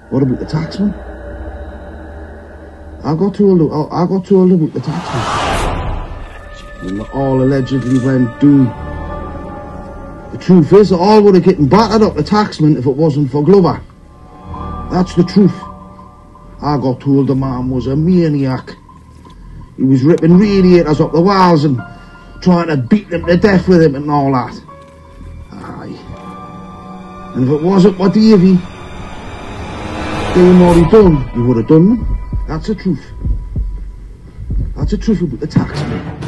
What about the taxman? I got told about the taxman. And all allegedly went doom. The truth is, they all would have gotten battered up the taxman if it wasn't for Glover. That's the truth. I got told the man was a maniac. He was ripping radiators up the walls and trying to beat them to death with him and all that. Aye. And if it wasn't for Davy doing what he done, he would have done them. That's the truth. That's the truth about the taxman.